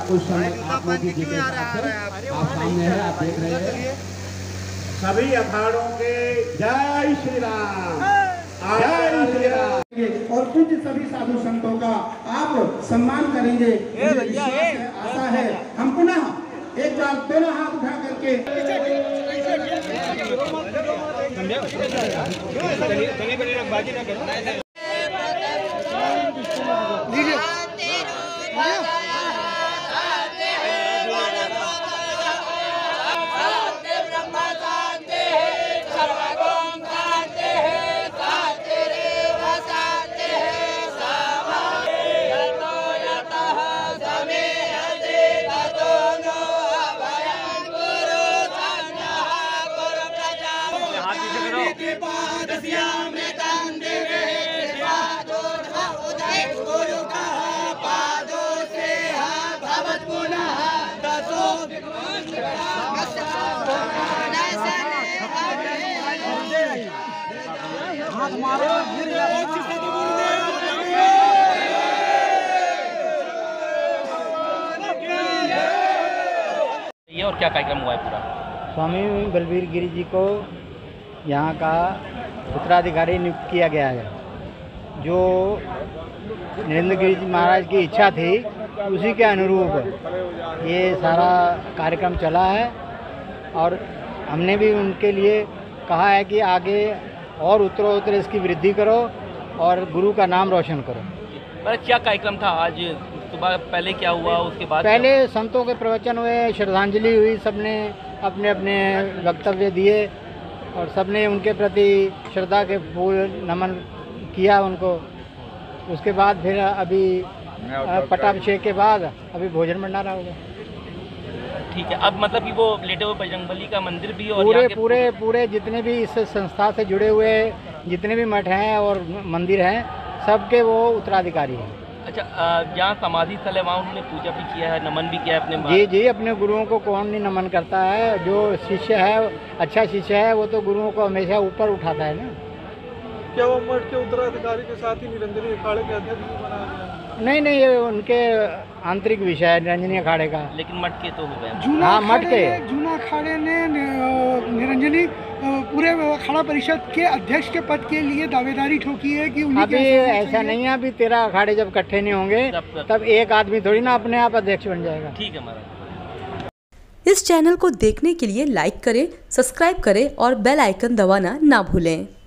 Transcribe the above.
उस समय आप लोगों की जितने आप सामने है, आप देख रहे हैं सभी अखाड़ों के जय श्री राम, जय श्री राम। और कुछ सभी साधु संतों का आप सम्मान करेंगे, आशा है। हम पुनः एक बार दोनों हाथ उठा करके ये और क्या कार्यक्रम हुआ है पूरा? स्वामी बलवीर गिरी जी को यहाँ का उत्तराधिकारी नियुक्त किया गया है। जो नरेंद्र गिरी जी महाराज की इच्छा थी उसी के अनुरूप ये सारा कार्यक्रम चला है और हमने भी उनके लिए कहा है कि आगे और उत्तरोत्तर इसकी वृद्धि करो और गुरु का नाम रोशन करो। पर क्या कार्यक्रम था आज सुबह? पहले क्या हुआ, उसके बाद? पहले संतों के प्रवचन हुए, श्रद्धांजलि हुई, सबने अपने अपने वक्तव्य दिए और सबने उनके प्रति श्रद्धा के फूल नमन किया उनको। उसके बाद फिर अभी पट्टाभिषेक के बाद अभी भोजन भंडारा होगा। ठीक है। अब मतलब कि वो लेटे हुए बजरंगबली का मंदिर भी और पूरे जितने भी इस संस्था से जुड़े हुए जितने भी मठ हैं और मंदिर हैं सबके वो उत्तराधिकारी हैं। अच्छा, जहाँ समाधि स्थल है वहाँ उन्होंने पूजा भी किया है, नमन भी किया है अपने? जी, अपने गुरुओं को कौन नहीं नमन करता है। जो शिष्य है, अच्छा शिष्य है, वो तो गुरुओं को हमेशा ऊपर उठाता है ना। क्या वो मठ के उत्तराधिकारी के साथ ही निरंजनी अखाड़े के अध्यक्ष भी बनाया गया? नहीं, ये उनके आंतरिक विषय है निरंजनी अखाड़े का। लेकिन मठ के तो हो गए। हाँ, मठ के जूना अखाड़े ने निरंजनी पूरे अखाड़ा परिषद के अध्यक्ष के पद के लिए दावेदारी ठोकी है कि अभी ऐसा नहीं है। अभी 13 अखाड़े जब इकट्ठे नहीं होंगे तब एक आदमी थोड़ी ना अपने आप अध्यक्ष बन जाएगा। ठीक है महाराज। इस चैनल को देखने के लिए लाइक करें, सब्सक्राइब करें और बेल आइकन दबाना ना भूलें।